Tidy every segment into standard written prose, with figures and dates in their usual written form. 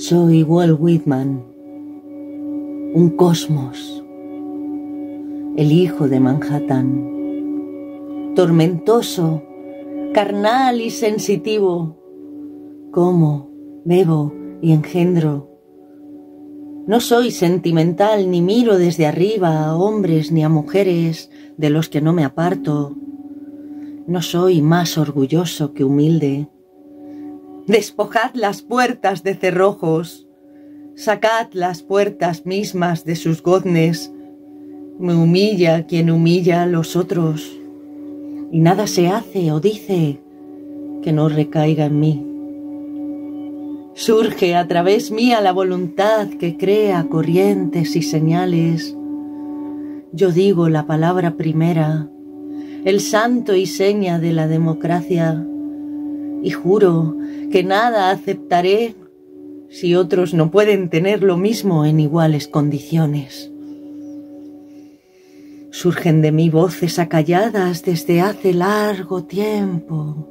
Soy Walt Whitman, un cosmos, el hijo de Manhattan, tormentoso, carnal y sensitivo. Como, bebo y engendro. No soy sentimental ni miro desde arriba a hombres ni a mujeres de los que no me aparto. No soy más orgulloso que humilde. Despojad las puertas de cerrojos, sacad las puertas mismas de sus goznes. Me humilla quien humilla a los otros, y nada se hace o dice que no recaiga en mí. Surge a través mía la voluntad que crea corrientes y señales. Yo digo la palabra primera, el santo y seña de la democracia, y juro que nada aceptaré si otros no pueden tener lo mismo en iguales condiciones. Surgen de mí voces acalladas desde hace largo tiempo,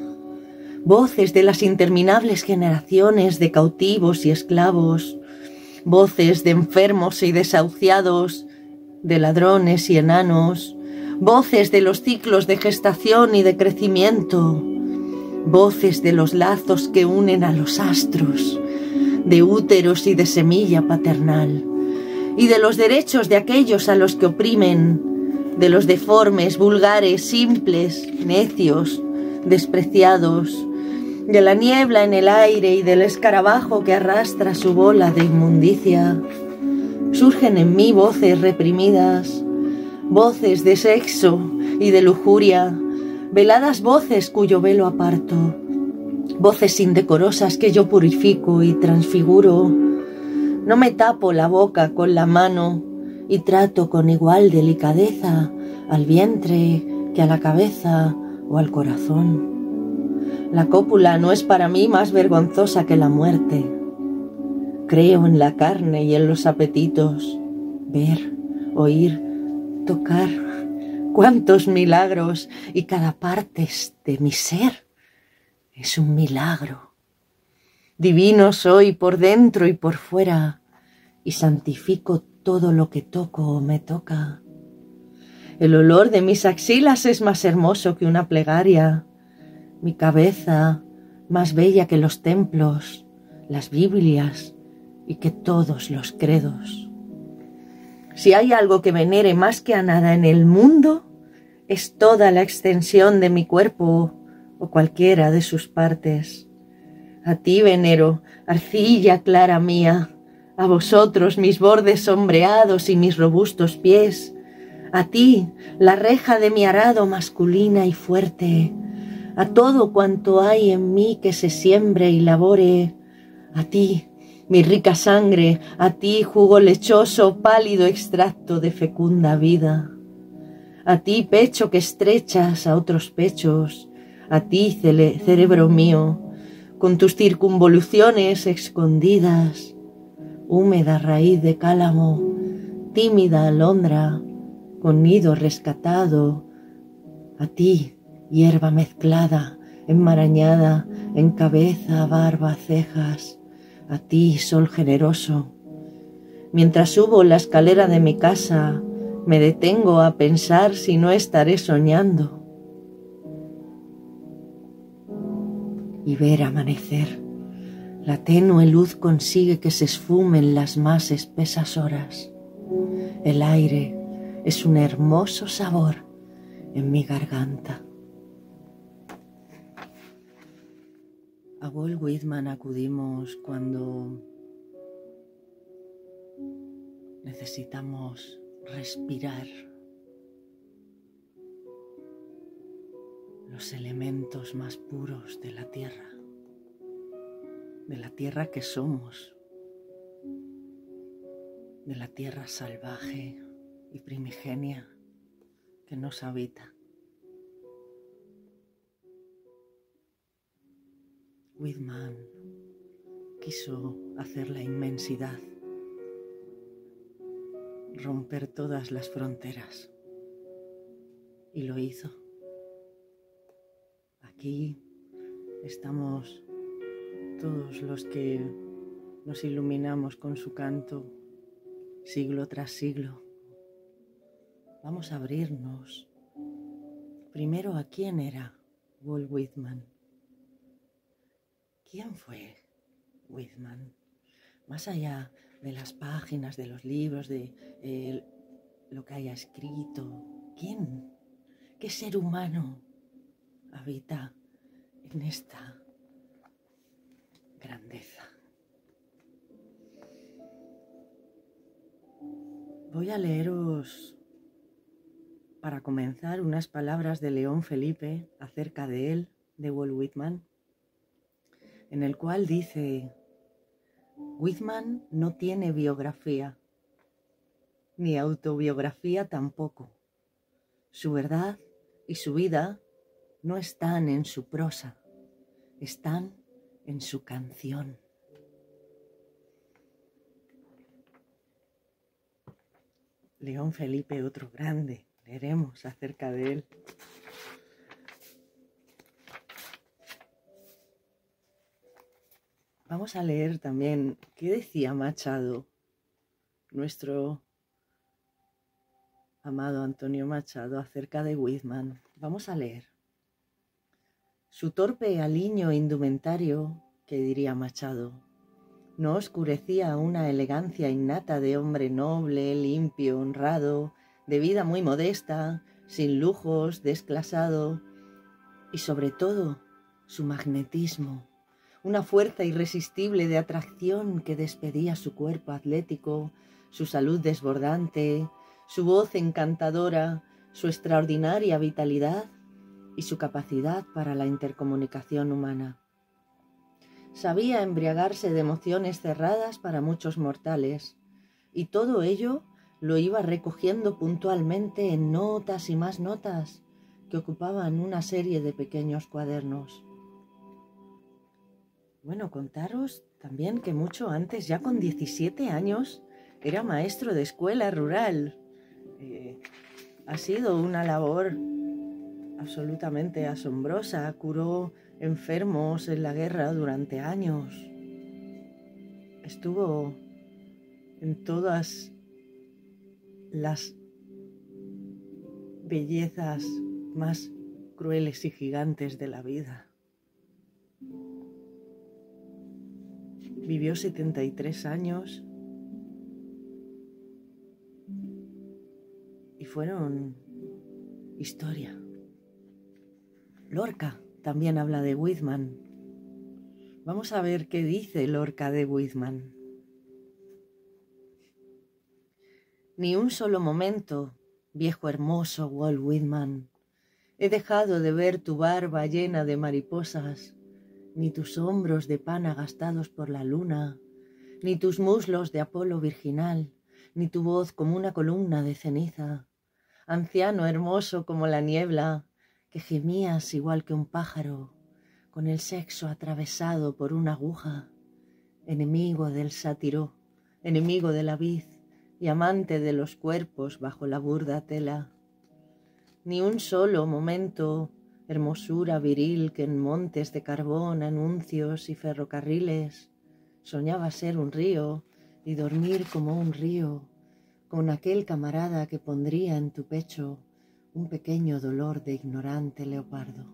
voces de las interminables generaciones de cautivos y esclavos, voces de enfermos y desahuciados, de ladrones y enanos, voces de los ciclos de gestación y de crecimiento, voces de los lazos que unen a los astros, de úteros y de semilla paternal, y de los derechos de aquellos a los que oprimen, de los deformes, vulgares, simples, necios, despreciados, de la niebla en el aire y del escarabajo que arrastra su bola de inmundicia. Surgen en mí voces reprimidas, voces de sexo y de lujuria, veladas voces cuyo velo aparto, voces indecorosas que yo purifico y transfiguro. No me tapo la boca con la mano y trato con igual delicadeza al vientre que a la cabeza o al corazón. La cópula no es para mí más vergonzosa que la muerte. Creo en la carne y en los apetitos, ver, oír, tocar. ¡Cuántos milagros! Y cada parte de mi ser es un milagro. Divino soy por dentro y por fuera, y santifico todo lo que toco o me toca. El olor de mis axilas es más hermoso que una plegaria, mi cabeza más bella que los templos, las Biblias y que todos los credos. Si hay algo que venere más que a nada en el mundo, es toda la extensión de mi cuerpo o cualquiera de sus partes. A ti venero, arcilla clara mía, a vosotros mis bordes sombreados y mis robustos pies, a ti la reja de mi arado masculina y fuerte, a todo cuanto hay en mí que se siembre y labore, a ti mi rica sangre, a ti jugo lechoso, pálido extracto de fecunda vida, a ti pecho que estrechas a otros pechos, a ti cerebro mío, con tus circunvoluciones escondidas, húmeda raíz de cálamo, tímida alondra, con nido rescatado, a ti, hierba mezclada, enmarañada, en cabeza, barba, cejas, a ti, sol generoso. Mientras subo la escalera de mi casa, me detengo a pensar si no estaré soñando. Y ver amanecer. La tenue luz consigue que se esfumen las más espesas horas. El aire es un hermoso sabor en mi garganta. A Walt Whitman acudimos cuando necesitamos respirar los elementos más puros de la tierra que somos, de la tierra salvaje y primigenia que nos habita. Whitman quiso hacer la inmensidad, romper todas las fronteras, y lo hizo. Aquí estamos todos los que nos iluminamos con su canto, siglo tras siglo. Vamos a abrirnos. Primero, ¿a quién era Walt Whitman? ¿Quién fue Whitman? Más allá de las páginas, de los libros, de lo que haya escrito, ¿quién? ¿Qué ser humano habita en esta grandeza? Voy a leeros, para comenzar, unas palabras de León Felipe acerca de él, de Walt Whitman, en el cual dice: Whitman no tiene biografía, ni autobiografía tampoco. Su verdad y su vida no están en su prosa, están en su canción. León Felipe, otro grande, leeremos acerca de él. Vamos a leer también qué decía Machado, nuestro amado Antonio Machado, acerca de Whitman. Vamos a leer. Su torpe aliño indumentario, que diría Machado, no oscurecía una elegancia innata de hombre noble, limpio, honrado, de vida muy modesta, sin lujos, desclasado, y sobre todo su magnetismo, una fuerza irresistible de atracción que despedía su cuerpo atlético, su salud desbordante, su voz encantadora, su extraordinaria vitalidad y su capacidad para la intercomunicación humana. Sabía embriagarse de emociones cerradas para muchos mortales, y todo ello lo iba recogiendo puntualmente en notas y más notas que ocupaban una serie de pequeños cuadernos. Bueno, contaros también que mucho antes, ya con 17 años, era maestro de escuela rural. Ha sido una labor absolutamente asombrosa. Curó enfermos en la guerra durante años. Estuvo en todas las bellezas más crueles y gigantes de la vida. Vivió 73 años y fueron historia. Lorca también habla de Whitman. Vamos a ver qué dice Lorca de Whitman. Ni un solo momento, viejo hermoso Walt Whitman, he dejado de ver tu barba llena de mariposas, ni tus hombros de pana gastados por la luna, ni tus muslos de Apolo virginal, ni tu voz como una columna de ceniza, anciano hermoso como la niebla, que gemías igual que un pájaro, con el sexo atravesado por una aguja, enemigo del sátiro, enemigo de la vid y amante de los cuerpos bajo la burda tela. Ni un solo momento, hermosura viril que en montes de carbón, anuncios y ferrocarriles soñaba ser un río y dormir como un río, con aquel camarada que pondría en tu pecho un pequeño dolor de ignorante leopardo.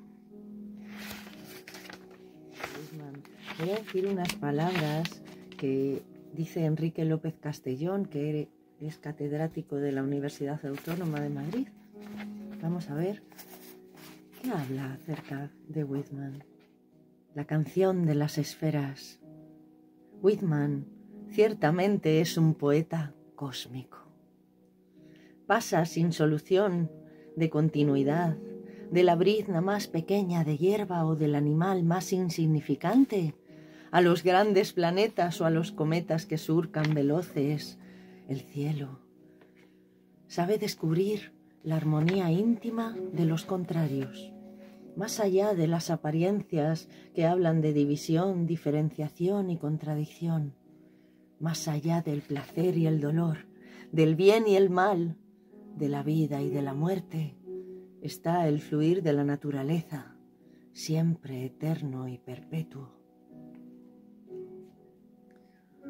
Voy a decir unas palabras que dice Enrique López Castellón, que es catedrático de la Universidad Autónoma de Madrid. Vamos a ver qué habla acerca de Whitman. La canción de las esferas. Whitman ciertamente es un poeta cósmico. Pasa sin solución de continuidad, de la brizna más pequeña de hierba o del animal más insignificante, a los grandes planetas o a los cometas que surcan veloces el cielo. Sabe descubrir la armonía íntima de los contrarios, más allá de las apariencias que hablan de división, diferenciación y contradicción, más allá del placer y el dolor, del bien y el mal, de la vida y de la muerte, está el fluir de la naturaleza, siempre eterno y perpetuo.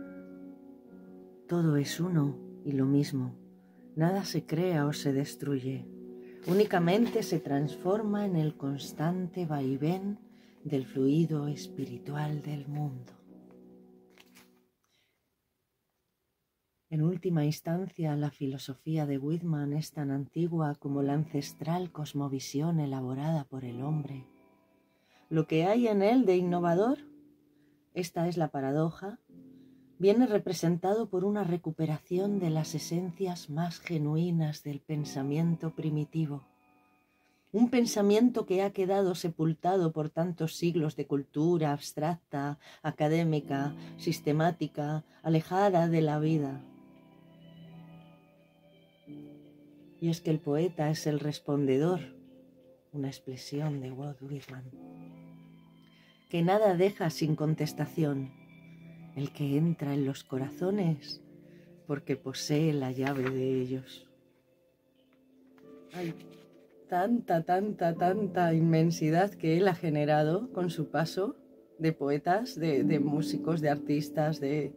Todo es uno y lo mismo. Nada se crea o se destruye. Únicamente se transforma en el constante vaivén del fluido espiritual del mundo. En última instancia, la filosofía de Whitman es tan antigua como la ancestral cosmovisión elaborada por el hombre. Lo que hay en él de innovador, esta es la paradoja, viene representado por una recuperación de las esencias más genuinas del pensamiento primitivo. Un pensamiento que ha quedado sepultado por tantos siglos de cultura abstracta, académica, sistemática, alejada de la vida. Y es que el poeta es el respondedor, una expresión de Walt Whitman, que nada deja sin contestación, el que entra en los corazones porque posee la llave de ellos. Hay tanta inmensidad que él ha generado con su paso de poetas, de músicos, de artistas, de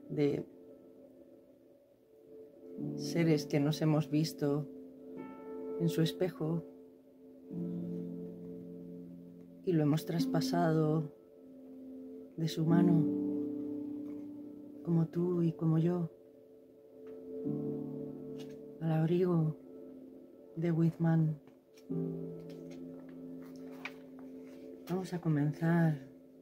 seres que nos hemos visto en su espejo y lo hemos traspasado de su mano, como tú y como yo, al abrigo de Whitman. Vamos a comenzar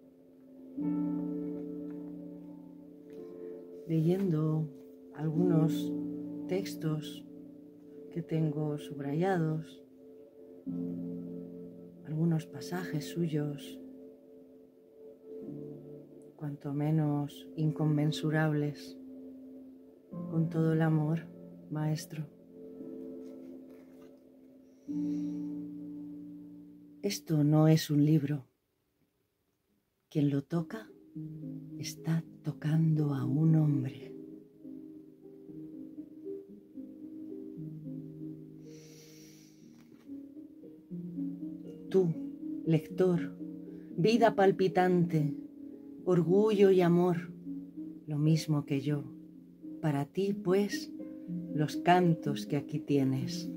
leyendo algunos textos que tengo subrayados, algunos pasajes suyos, cuanto menos inconmensurables, con todo el amor, maestro. Esto no es un libro. Quien lo toca está tocando a un hombre. Tú, lector, vida palpitante, orgullo y amor, lo mismo que yo. Para ti, pues, los cantos que aquí tienes.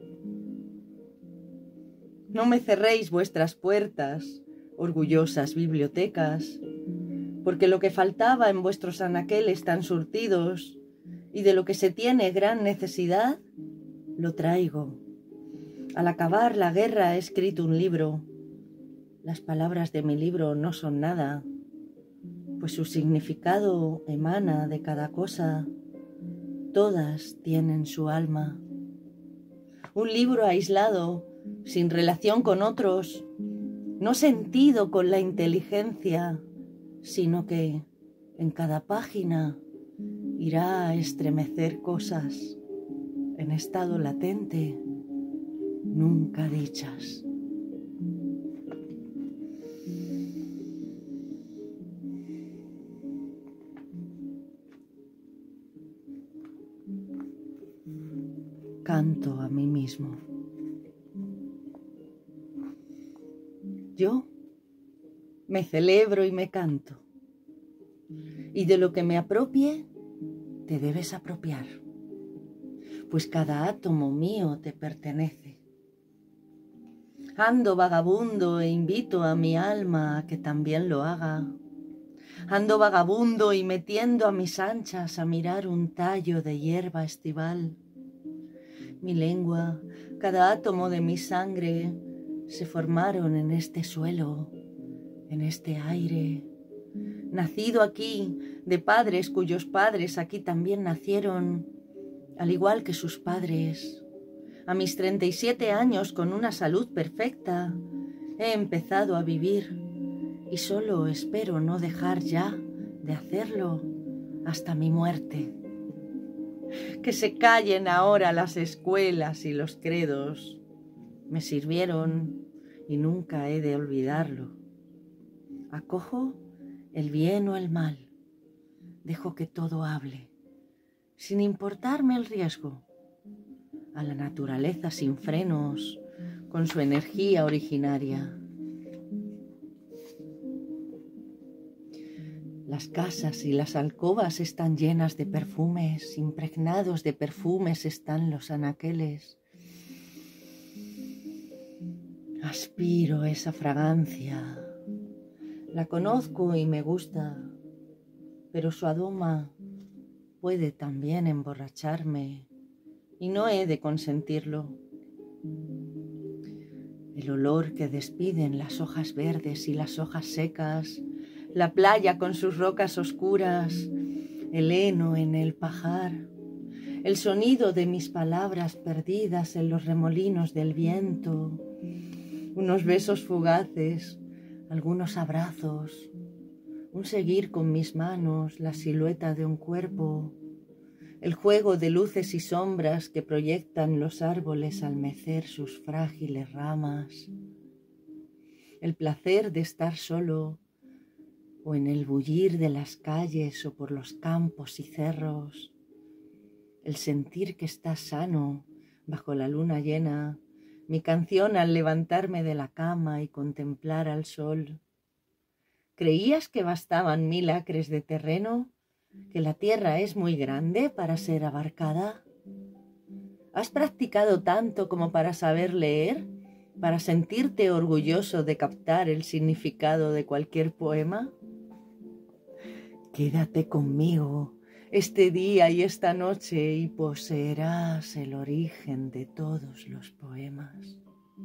No me cerréis vuestras puertas, orgullosas bibliotecas, porque lo que faltaba en vuestros anaqueles tan surtidos y de lo que se tiene gran necesidad, lo traigo. Al acabar la guerra he escrito un libro. Las palabras de mi libro no son nada, pues su significado emana de cada cosa. Todas tienen su alma. Un libro aislado, sin relación con otros, no sentido con la inteligencia, sino que en cada página irá a estremecer cosas en estado latente, nunca dichas. Canto a mí mismo. Yo me celebro y me canto, y de lo que me apropie, te debes apropiar, pues cada átomo mío te pertenece. Ando vagabundo e invito a mi alma a que también lo haga. Ando vagabundo y metiendo a mis anchas a mirar un tallo de hierba estival. Mi lengua, cada átomo de mi sangre se formaron en este suelo, en este aire, nacido aquí de padres cuyos padres aquí también nacieron, al igual que sus padres. A mis 37 años, con una salud perfecta, he empezado a vivir y solo espero no dejar ya de hacerlo hasta mi muerte. Que se callen ahora las escuelas y los credos. Me sirvieron y nunca he de olvidarlo. Acojo el bien o el mal. Dejo que todo hable, sin importarme el riesgo. A la naturaleza sin frenos, con su energía originaria. Las casas y las alcobas están llenas de perfumes, impregnados de perfumes están los anaqueles. Aspiro esa fragancia, la conozco y me gusta, pero su aroma puede también emborracharme y no he de consentirlo. El olor que despiden las hojas verdes y las hojas secas, la playa con sus rocas oscuras, el heno en el pajar, el sonido de mis palabras perdidas en los remolinos del viento, unos besos fugaces, algunos abrazos, un seguir con mis manos, la silueta de un cuerpo, el juego de luces y sombras que proyectan los árboles al mecer sus frágiles ramas, el placer de estar solo o en el bullir de las calles o por los campos y cerros, el sentir que estás sano bajo la luna llena, mi canción al levantarme de la cama y contemplar al sol. ¿Creías que bastaban 1000 acres de terreno? ¿Que la tierra es muy grande para ser abarcada? ¿Has practicado tanto como para saber leer? ¿Para sentirte orgulloso de captar el significado de cualquier poema? Quédate conmigo este día y esta noche y poseerás el origen de todos los poemas.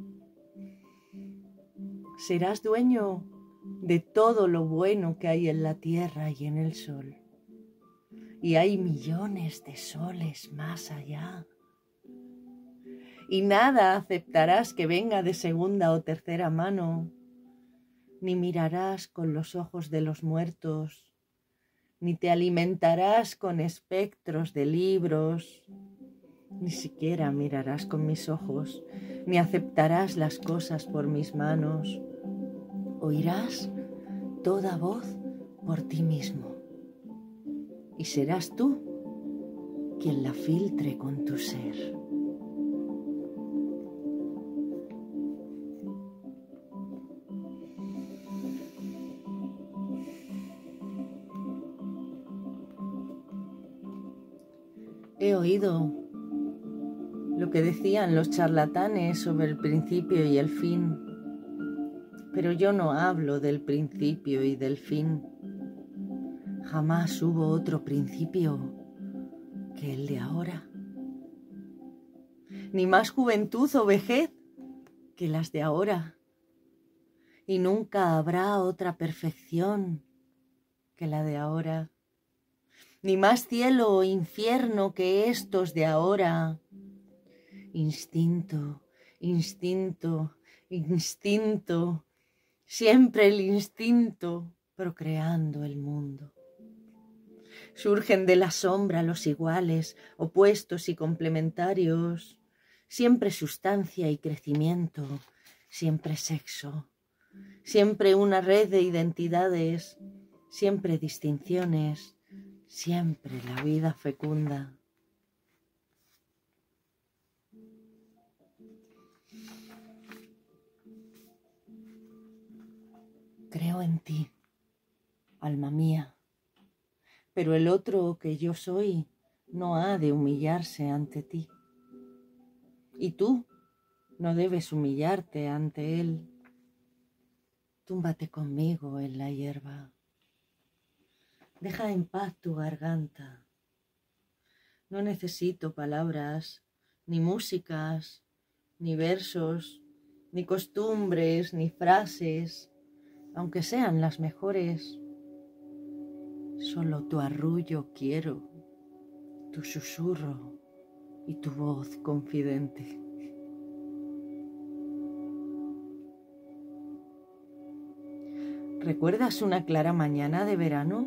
Serás dueño de todo lo bueno que hay en la tierra y en el sol. Y hay millones de soles más allá. Y nada aceptarás que venga de segunda o tercera mano, ni mirarás con los ojos de los muertos, ni te alimentarás con espectros de libros, ni siquiera mirarás con mis ojos, ni aceptarás las cosas por mis manos. Oirás toda voz por ti mismo, y serás tú quien la filtre con tu ser. He oído lo que decían los charlatanes sobre el principio y el fin, pero yo no hablo del principio y del fin. Jamás hubo otro principio que el de ahora, ni más juventud o vejez que las de ahora, y nunca habrá otra perfección que la de ahora, ni más cielo o infierno que estos de ahora. Instinto, instinto, instinto, siempre el instinto procreando el mundo. Surgen de la sombra los iguales, opuestos y complementarios, siempre sustancia y crecimiento, siempre sexo, siempre una red de identidades, siempre distinciones, siempre la vida fecunda. Creo en ti, alma mía, pero el otro que yo soy no ha de humillarse ante ti. Y tú no debes humillarte ante él. Túmbate conmigo en la hierba. Deja en paz tu garganta. No necesito palabras, ni músicas, ni versos, ni costumbres, ni frases, aunque sean las mejores. Solo tu arrullo quiero, tu susurro y tu voz confidente. ¿Recuerdas una clara mañana de verano?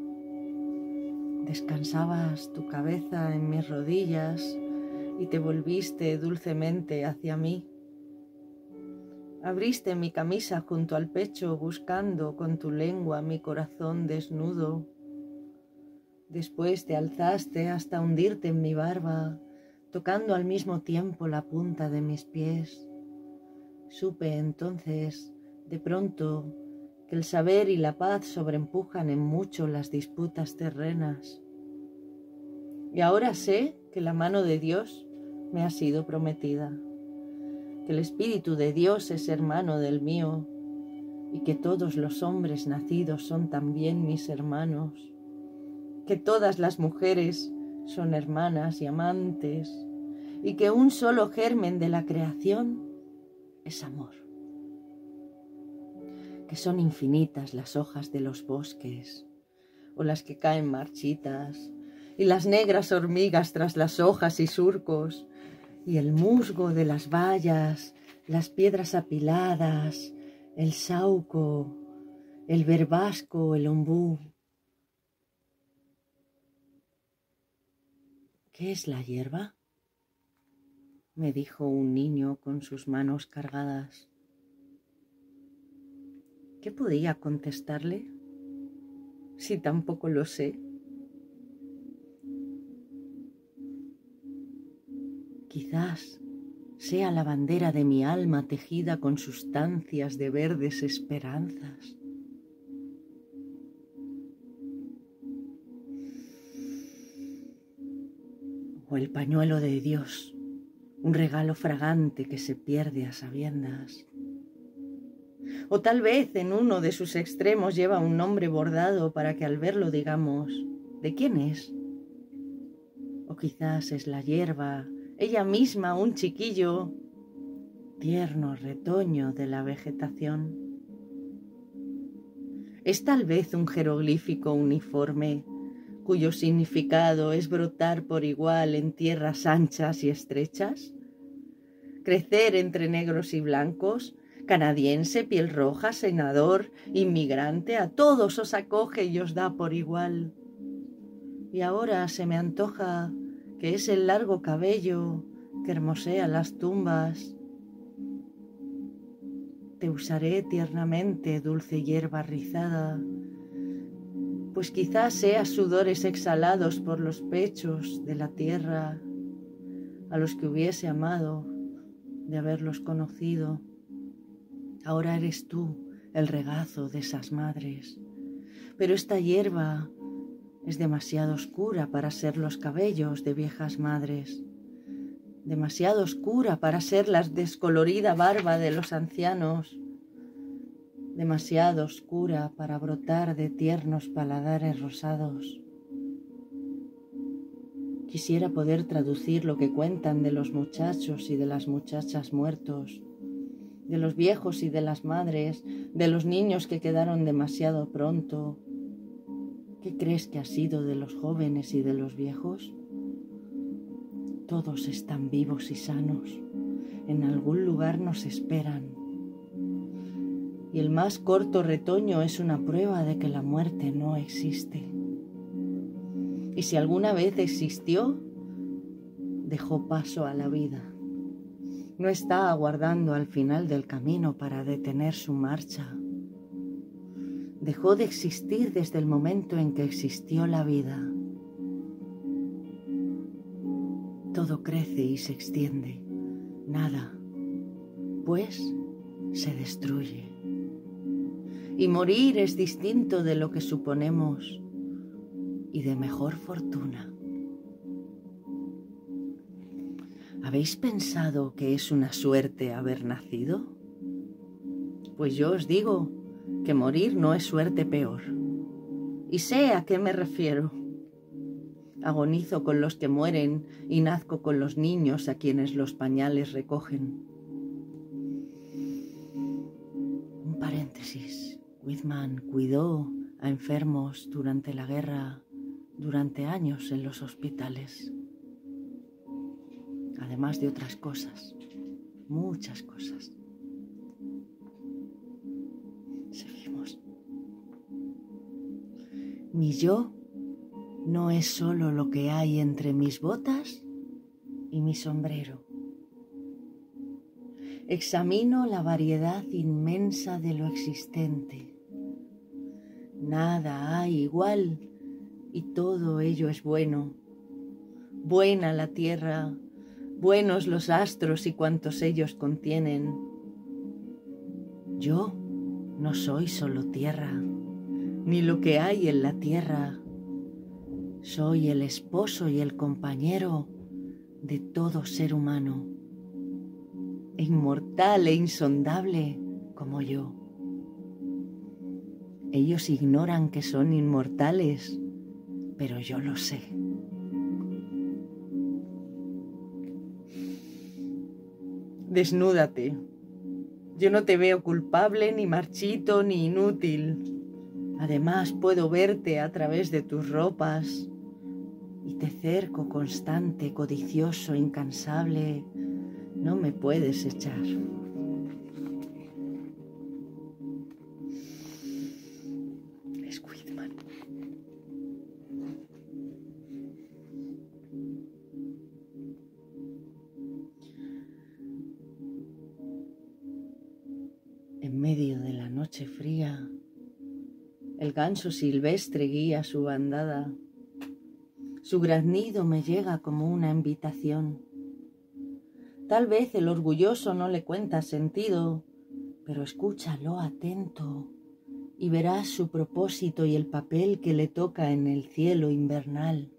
Descansabas tu cabeza en mis rodillas y te volviste dulcemente hacia mí. Abriste mi camisa junto al pecho buscando con tu lengua mi corazón desnudo. Después te alzaste hasta hundirte en mi barba, tocando al mismo tiempo la punta de mis pies. Supe entonces, de pronto, que el saber y la paz sobreempujan en mucho las disputas terrenas. Y ahora sé que la mano de Dios me ha sido prometida, que el Espíritu de Dios es hermano del mío y que todos los hombres nacidos son también mis hermanos, que todas las mujeres son hermanas y amantes y que un solo germen de la creación es amor, que son infinitas las hojas de los bosques o las que caen marchitas y las negras hormigas tras las hojas y surcos y el musgo de las vallas, las piedras apiladas, el sauco, el verbasco, el ombú. ¿Qué es la hierba?, me dijo un niño con sus manos cargadas. ¿Qué podía contestarle si tampoco lo sé? Quizás sea la bandera de mi alma tejida con sustancias de verdes esperanzas. O el pañuelo de Dios, un regalo fragante que se pierde a sabiendas. O tal vez en uno de sus extremos lleva un nombre bordado para que al verlo digamos, ¿de quién es? O quizás es la hierba, ella misma, un chiquillo, tierno retoño de la vegetación. Es tal vez un jeroglífico uniforme, cuyo significado es brotar por igual en tierras anchas y estrechas, crecer entre negros y blancos, canadiense, piel roja, senador, inmigrante, a todos os acoge y os da por igual. Y ahora se me antoja que es el largo cabello que hermosea las tumbas. Te usaré tiernamente, dulce hierba rizada, pues quizás seas sudores exhalados por los pechos de la tierra, a los que hubiese amado de haberlos conocido. Ahora eres tú el regazo de esas madres, pero esta hierba es demasiado oscura para ser los cabellos de viejas madres, demasiado oscura para ser la descolorida barba de los ancianos, demasiado oscura para brotar de tiernos paladares rosados. Quisiera poder traducir lo que cuentan de los muchachos y de las muchachas muertos, de los viejos y de las madres, de los niños que quedaron demasiado pronto. ¿Qué crees que ha sido de los jóvenes y de los viejos? Todos están vivos y sanos. En algún lugar nos esperan. Y el más corto retoño es una prueba de que la muerte no existe. Y si alguna vez existió, dejó paso a la vida. No está aguardando al final del camino para detener su marcha. Dejó de existir desde el momento en que existió la vida. Todo crece y se extiende. Nada, pues, se destruye. Y morir es distinto de lo que suponemos y de mejor fortuna. ¿Habéis pensado que es una suerte haber nacido? Pues yo os digo que morir no es suerte peor. Y sé a qué me refiero. Agonizo con los que mueren y nazco con los niños a quienes los pañales recogen. Un paréntesis. Whitman cuidó a enfermos durante la guerra, durante años en los hospitales. Además de otras cosas, muchas cosas. Seguimos. Mi yo no es solo lo que hay entre mis botas y mi sombrero. Examino la variedad inmensa de lo existente. Nada hay igual y todo ello es bueno. Buena la tierra, buenos los astros y cuantos ellos contienen. Yo No soy solo tierra, ni lo que hay en la tierra. Soy el esposo y el compañero de todo ser humano, inmortal e insondable como yo. Ellos ignoran que son inmortales, pero yo lo sé. Desnúdate. Yo no te veo culpable, ni marchito, ni inútil. Además, puedo verte a través de tus ropas y te cerco constante, codicioso, incansable. No me puedes echar. Squidman. En medio de la noche fría, el ganso silvestre guía su bandada. Su graznido me llega como una invitación. Tal vez el orgulloso no le cuenta sentido, pero escúchalo atento y verás su propósito y el papel que le toca en el cielo invernal.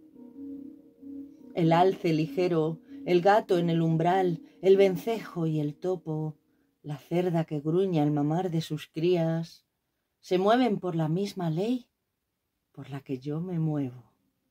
El alce ligero, el gato en el umbral, el vencejo y el topo, la cerda que gruña al mamar de sus crías, se mueven por la misma ley por la que yo me muevo.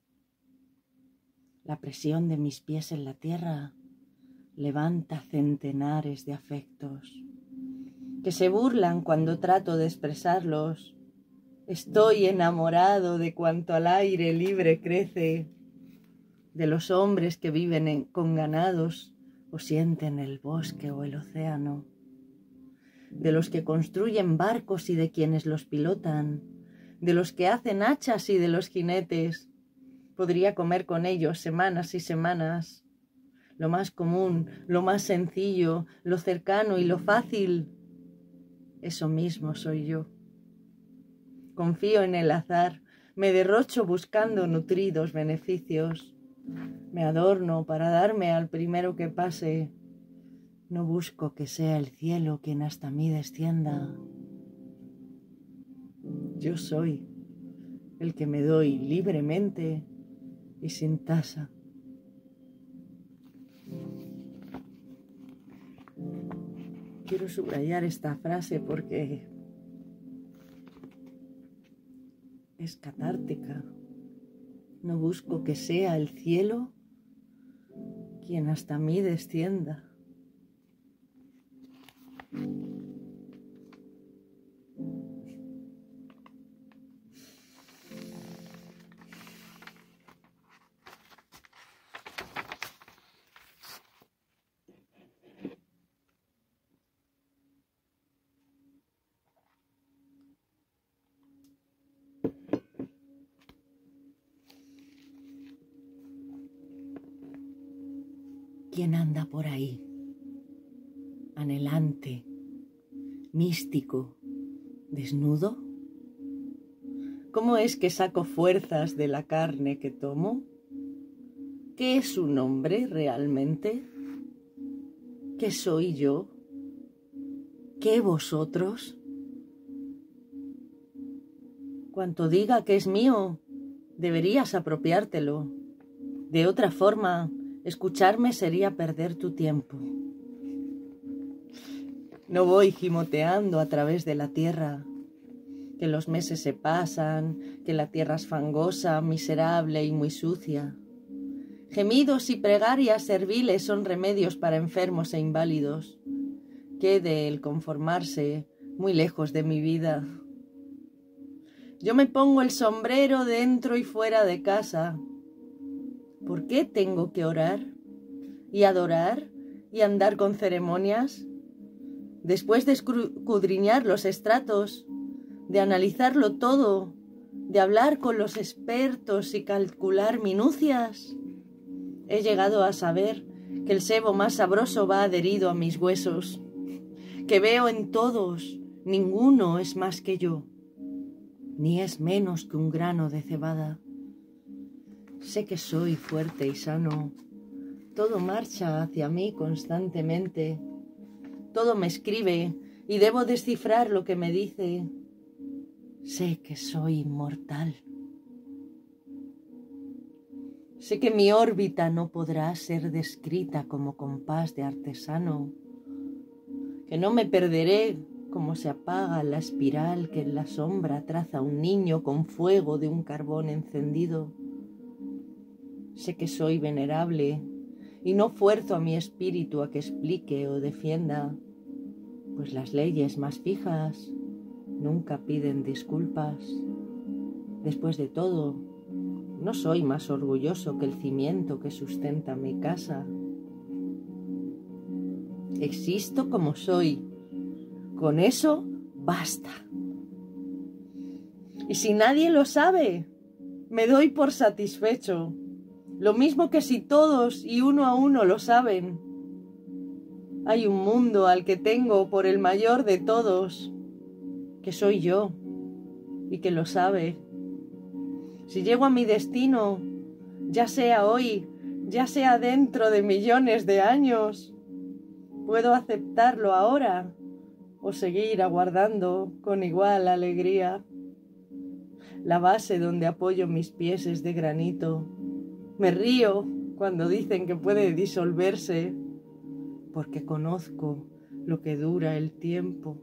La presión de mis pies en la tierra levanta centenares de afectos que se burlan cuando trato de expresarlos. Estoy enamorado de cuanto al aire libre crece, de los hombres que viven con ganados o sienten el bosque o el océano, de los que construyen barcos y de quienes los pilotan, de los que hacen hachas y de los jinetes. Podría comer con ellos semanas y semanas. Lo más común, lo más sencillo, lo cercano y lo fácil, eso mismo soy yo. Confío en el azar, me derrocho buscando nutridos beneficios. Me adorno para darme al primero que pase. No busco que sea el cielo quien hasta mí descienda. Yo soy el que me doy libremente y sin tasa. Quiero subrayar esta frase porque es catártica. No busco que sea el cielo quien hasta mí descienda. ¿Quién anda por ahí? Anhelante, místico, desnudo. ¿Cómo es que saco fuerzas de la carne que tomo? ¿Qué es su nombre realmente? ¿Qué soy yo? ¿Qué vosotros? Cuanto diga que es mío, deberías apropiártelo. De otra forma, escucharme sería perder tu tiempo. No voy gimoteando a través de la tierra, que los meses se pasan, que la tierra es fangosa, miserable y muy sucia. Gemidos y plegarias serviles son remedios para enfermos e inválidos. Quede el conformarse muy lejos de mi vida. Yo me pongo el sombrero dentro y fuera de casa. ¿Por qué tengo que orar y adorar y andar con ceremonias? Después de escudriñar los estratos, de analizarlo todo, de hablar con los expertos y calcular minucias, he llegado a saber que el sebo más sabroso va adherido a mis huesos, que veo en todos, ninguno es más que yo, ni es menos que un grano de cebada. Sé que soy fuerte y sano, todo marcha hacia mí constantemente, todo me escribe y debo descifrar lo que me dice. Sé que soy inmortal. Sé que mi órbita no podrá ser descrita como compás de artesano, que no me perderé como se apaga la espiral que en la sombra traza un niño con fuego de un carbón encendido. Sé que soy venerable y no fuerzo a mi espíritu a que explique o defienda, pues las leyes más fijas nunca piden disculpas. Después de todo, no soy más orgulloso que el cimiento que sustenta mi casa. Existo como soy. Con eso basta. Y si nadie lo sabe, me doy por satisfecho. Lo mismo que si todos y uno a uno lo saben. Hay un mundo al que tengo por el mayor de todos, que soy yo, y que lo sabe. Si llego a mi destino, ya sea hoy, ya sea dentro de millones de años, puedo aceptarlo ahora o seguir aguardando con igual alegría. La base donde apoyo mis pies es de granito. Me río cuando dicen que puede disolverse, porque conozco lo que dura el tiempo.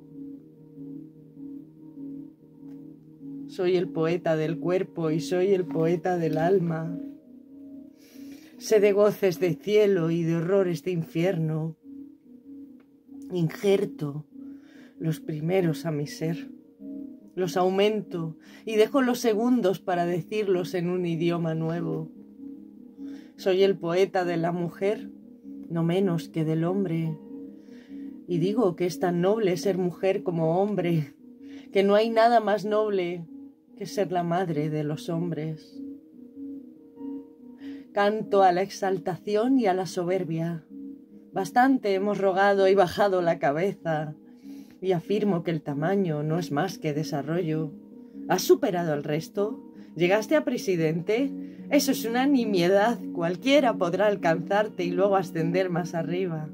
Soy el poeta del cuerpo y soy el poeta del alma. Sé de goces de cielo y de horrores de infierno. Injerto los primeros a mi ser. Los aumento y dejo los segundos para decirlos en un idioma nuevo. Soy el poeta de la mujer, no menos que del hombre. Y digo que es tan noble ser mujer como hombre, que no hay nada más noble que ser la madre de los hombres. Canto a la exaltación y a la soberbia. Bastante hemos rogado y bajado la cabeza, y afirmo que el tamaño no es más que desarrollo. ¿Has superado al resto? ¿Llegaste a presidente? Eso es una nimiedad. Cualquiera podrá alcanzarte y luego ascender más arriba.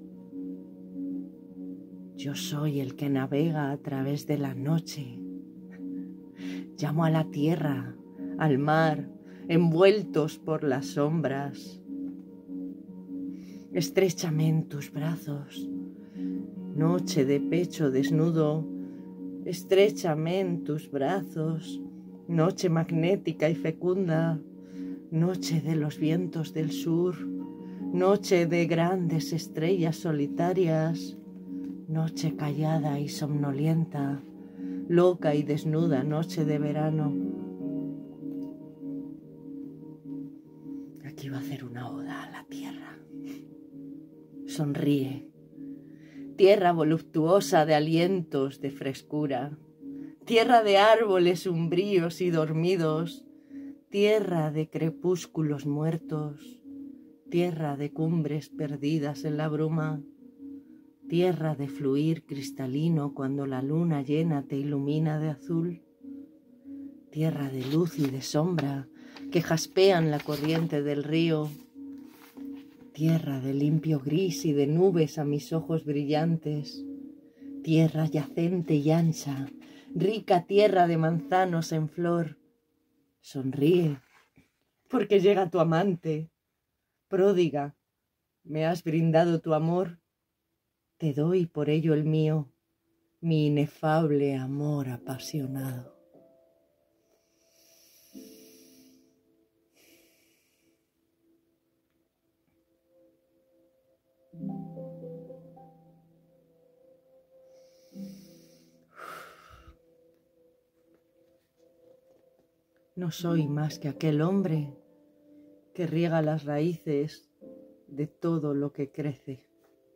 Yo soy el que navega a través de la noche. Llamo a la tierra, al mar, envueltos por las sombras. Estréchame en tus brazos, noche de pecho desnudo. Estréchame en tus brazos, noche magnética y fecunda, noche de los vientos del sur, noche de grandes estrellas solitarias, noche callada y somnolienta, loca y desnuda noche de verano. Aquí va a hacer una oda a la tierra. Sonríe, tierra voluptuosa de alientos de frescura, tierra de árboles umbríos y dormidos, tierra de crepúsculos muertos, tierra de cumbres perdidas en la bruma, tierra de fluir cristalino cuando la luna llena te ilumina de azul, tierra de luz y de sombra que jaspean la corriente del río, tierra de limpio gris y de nubes a mis ojos brillantes, tierra yacente y ancha, rica tierra de manzanos en flor. Sonríe, porque llega tu amante, pródiga, me has brindado tu amor, te doy por ello el mío, mi inefable amor apasionado. No soy más que aquel hombre que riega las raíces de todo lo que crece.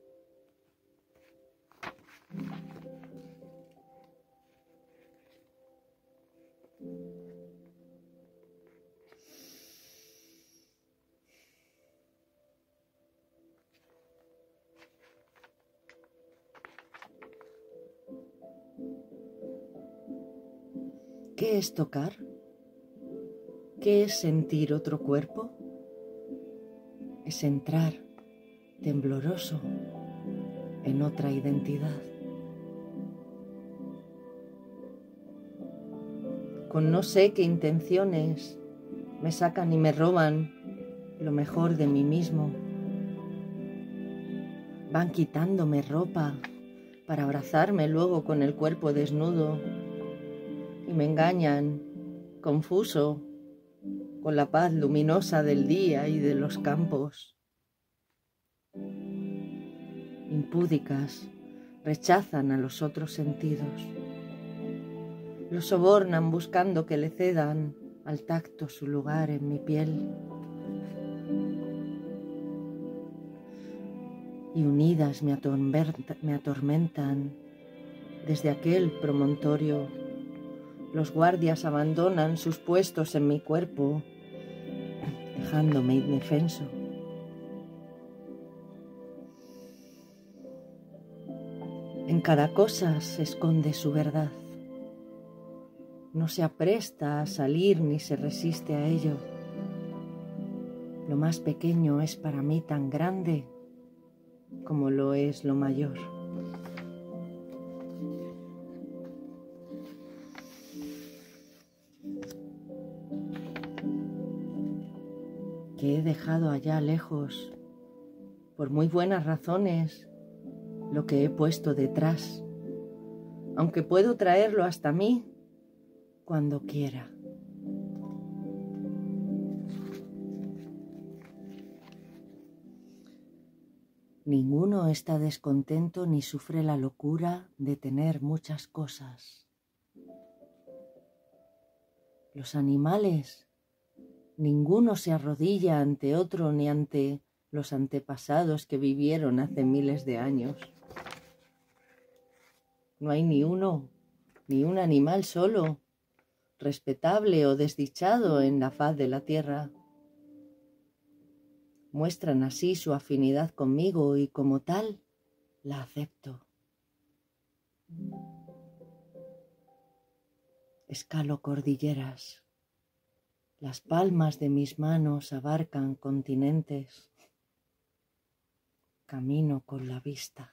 ¿Qué es tocar? ¿Qué es sentir otro cuerpo? Es entrar, tembloroso, en otra identidad. con no sé qué intenciones, me sacan y me roban lo mejor de mí mismo. Van quitándome ropa para abrazarme luego con el cuerpo desnudo y me engañan, confuso, con la paz luminosa del día y de los campos. Impúdicas, rechazan a los otros sentidos. Los sobornan buscando que le cedan al tacto su lugar en mi piel. Y unidas me atormentan desde aquel promontorio. Los guardias abandonan sus puestos en mi cuerpo, dejándome indefenso. En cada cosa se esconde su verdad. No se apresta a salir ni se resiste a ello. Lo más pequeño es para mí tan grande como lo es lo mayor. Que he dejado allá lejos, por muy buenas razones, lo que he puesto detrás, aunque puedo traerlo hasta mí cuando quiera. Ninguno está descontento ni sufre la locura de tener muchas cosas. Los animales, ninguno se arrodilla ante otro ni ante los antepasados que vivieron hace miles de años. No hay ni uno, ni un animal solo, respetable o desdichado en la faz de la tierra. Muestran así su afinidad conmigo y como tal la acepto. Escalo cordilleras, las palmas de mis manos abarcan continentes, camino con la vista.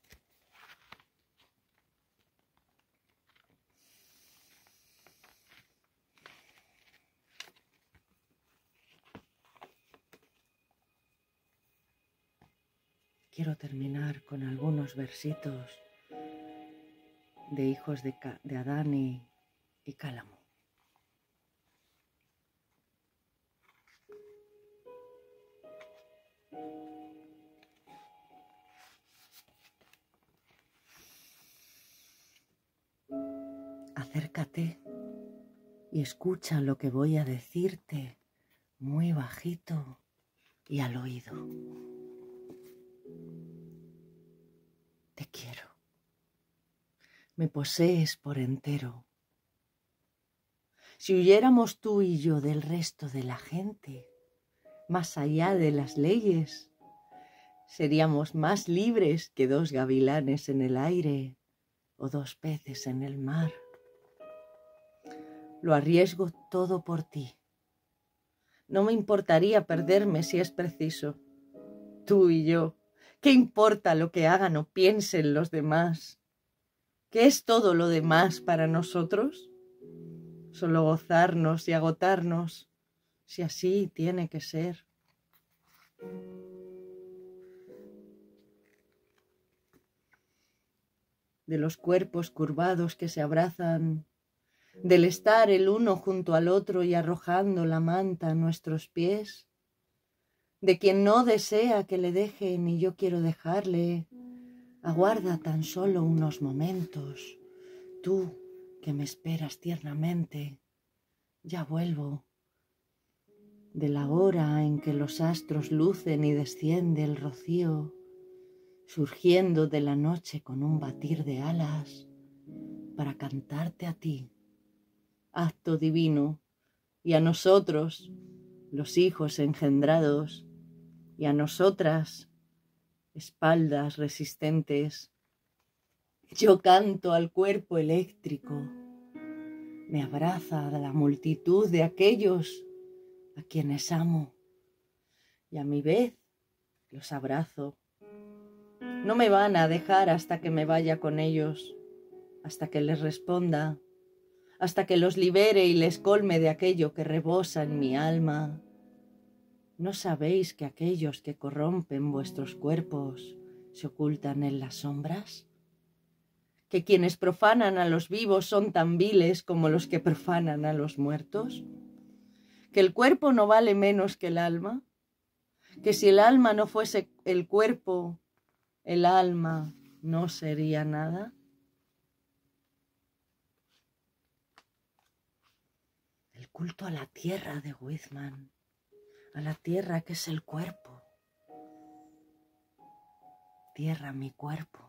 Quiero terminar con algunos versitos de hijos de Adán y Cálamo. Acércate y escucha lo que voy a decirte muy bajito y al oído. Te quiero. Me posees por entero. Si huyéramos tú y yo del resto de la gente, más allá de las leyes, seríamos más libres que 2 gavilanes en el aire o 2 peces en el mar. Lo arriesgo todo por ti. No me importaría perderme si es preciso. Tú y yo, ¿qué importa lo que hagan o piensen los demás? ¿Qué es todo lo demás para nosotros? Solo gozarnos y agotarnos, si así tiene que ser. De los cuerpos curvados que se abrazan, del estar el uno junto al otro y arrojando la manta a nuestros pies, de quien no desea que le deje ni yo quiero dejarle, aguarda tan solo unos momentos, tú que me esperas tiernamente, ya vuelvo. De la hora en que los astros lucen y desciende el rocío, surgiendo de la noche con un batir de alas, para cantarte a ti, acto divino, y a nosotros, los hijos engendrados, y a nosotras, espaldas resistentes. Yo canto al cuerpo eléctrico, me abraza la multitud de aquellos a quienes amo, y a mi vez los abrazo. No me van a dejar hasta que me vaya con ellos, hasta que les responda, hasta que los libere y les colme de aquello que rebosa en mi alma. ¿No sabéis que aquellos que corrompen vuestros cuerpos se ocultan en las sombras? ¿Que quienes profanan a los vivos son tan viles como los que profanan a los muertos? ¿Que el cuerpo no vale menos que el alma? ¿Que si el alma no fuese el cuerpo, el alma no sería nada? El culto a la tierra de Whitman, a la tierra que es el cuerpo. Tierra, mi cuerpo.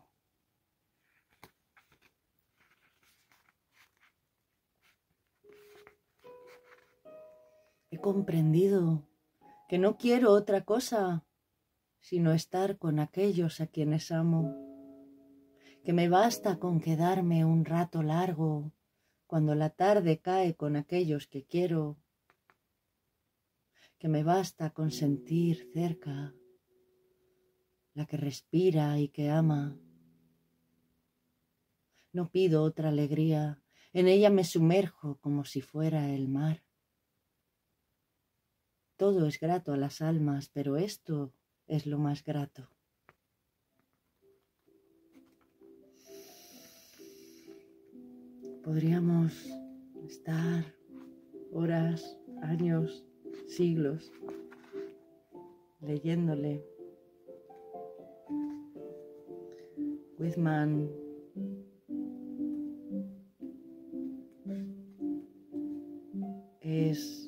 He comprendido que no quiero otra cosa sino estar con aquellos a quienes amo, que me basta con quedarme un rato largo cuando la tarde cae con aquellos que quiero, que me basta con sentir cerca la que respira y que ama. No pido otra alegría, en ella me sumerjo como si fuera el mar. Todo es grato a las almas, pero esto es lo más grato. Podríamos estar horas, años, siglos leyéndole. Whitman es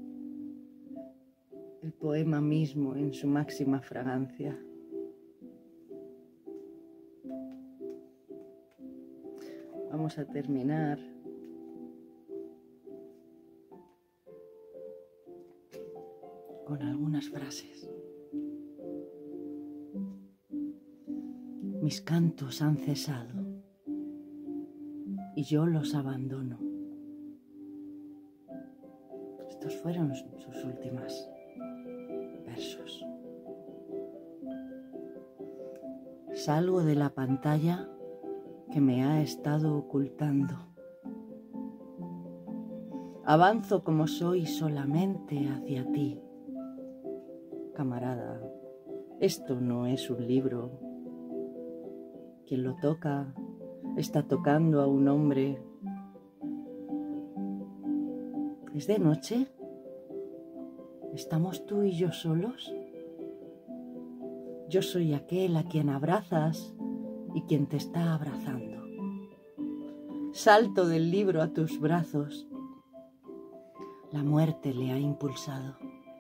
el poema mismo en su máxima fragancia. Vamos a terminar con algunas frases. Mis cantos han cesado y yo los abandono. Estos fueron sus últimos versos. Salgo de la pantalla que me ha estado ocultando. Avanzo como soy solamente hacia ti. Camarada, esto no es un libro. Quien lo toca está tocando a un hombre. ¿Es de noche? ¿Estamos tú y yo solos? Yo soy aquel a quien abrazas y quien te está abrazando. Salto del libro a tus brazos. La muerte le ha impulsado.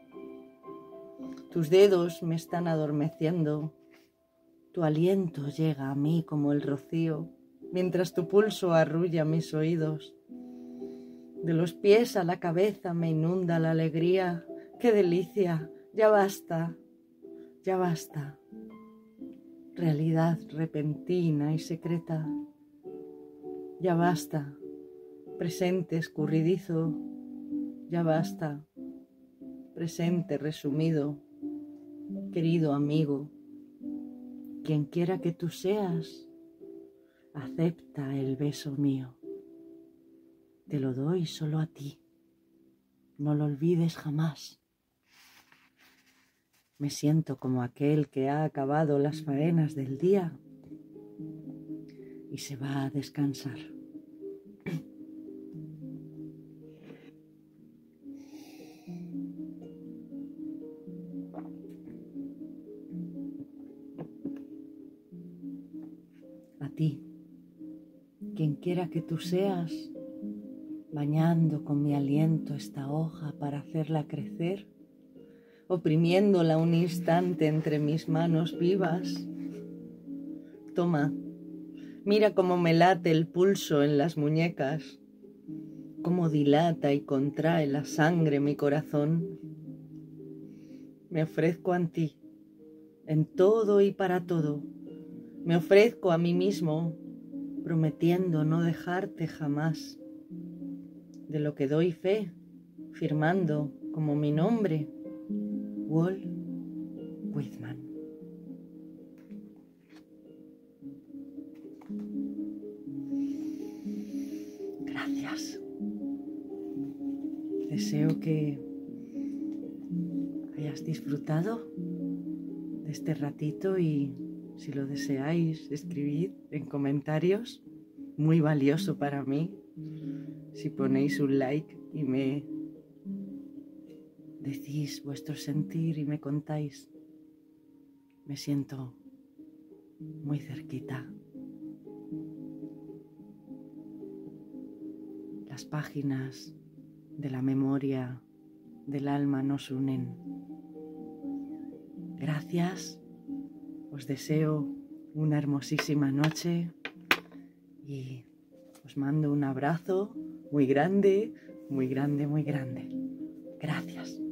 Tus dedos me están adormeciendo. Tu aliento llega a mí como el rocío, mientras tu pulso arrulla mis oídos. De los pies a la cabeza me inunda la alegría. ¡Qué delicia! Ya basta, ya basta. Realidad repentina y secreta. Ya basta. Presente escurridizo. Ya basta. Presente resumido. Querido amigo, quien quiera que tú seas, acepta el beso mío. Te lo doy solo a ti. No lo olvides jamás. Me siento como aquel que ha acabado las faenas del día y se va a descansar. A ti, quien quiera que tú seas, bañando con mi aliento esta hoja para hacerla crecer, oprimiéndola un instante entre mis manos vivas. Toma, mira cómo me late el pulso en las muñecas, cómo dilata y contrae la sangre mi corazón. Me ofrezco a ti, en todo y para todo. Me ofrezco a mí mismo, prometiendo no dejarte jamás. De lo que doy fe, firmando como mi nombre, Walt Whitman. Gracias. Deseo que hayas disfrutado de este ratito y si lo deseáis, escribid en comentarios. Muy valioso para mí si ponéis un like y me decís vuestro sentir y me contáis. Me siento muy cerquita. Las páginas de la memoria del alma nos unen. Gracias, os deseo una hermosísima noche y os mando un abrazo muy grande, muy grande, muy grande. Gracias.